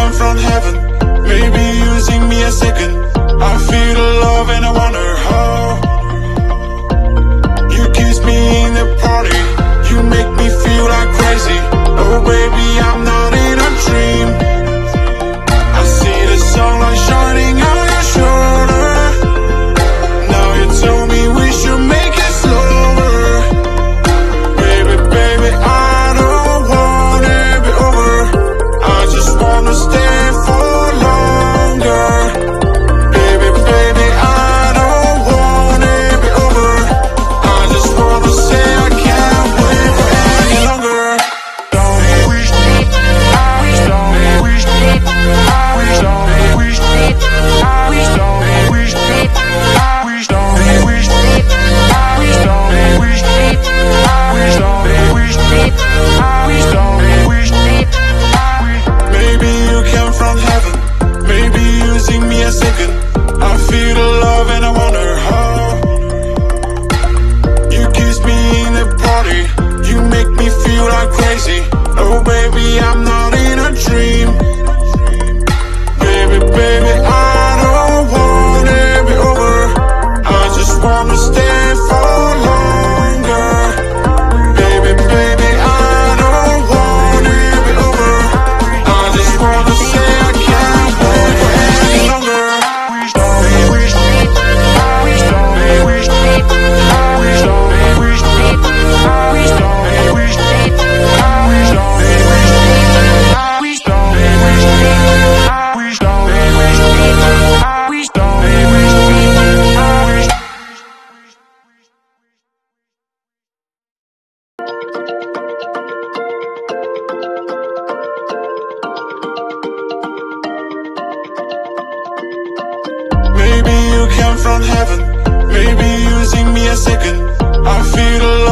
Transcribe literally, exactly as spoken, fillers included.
came from heaven, maybe using me a second. I feel the love and I wonder how. You kiss me in the party, you make me feel like crazy. Oh baby, I'm not in a dream. I see the sunlight shining on your shoulder. Now you tell me we should make it slower. Baby, baby, I don't want it be over. I just wanna stay for longer. Baby, baby, I don't want it be over. I just wanna say I can't wait for any longer. Don't wish, I wish, don't wish, I wish, don't wish, I wish, don't wish, I wish, don't wish, I wish, don't wish, I wish, don't wish, I wish, don't wish, I wish. Maybe you came from heaven, maybe using me a second. I feel the love and I wonder how. You kiss me in the party, you make me feel like crazy. Oh baby, I'm not in a dream. Baby, baby, I don't want it be over. I just wanna stay for longer. Baby, baby, I don't want it be over. I just wanna say I can't wait for any longer. Don't wish, I wish, don't wish, I wish, don't wish, I wish, don't wish, I wish, don't wish, I wish, don't wish, I wish, don't wish, I wish, don't wish, I wish. Maybe you came from heaven, maybe using me a second. I feel the